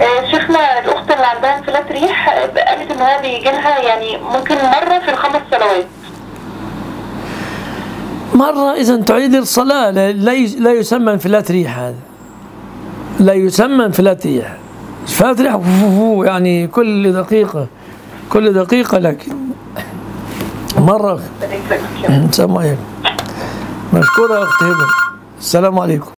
شيخنا الاخت اللي عندها انفلات ريح قالت ان هو بيجي لها يعني ممكن مره في الخمس صلوات. مرة إذا تعيد الصلاة، لا يسمى انفلات ريح، هذا لا يسمى انفلات ريح. انفلات ريح يعني كل دقيقة لكن مرة. السلام عليكم. مشكورة يا أخت هبة. السلام عليكم.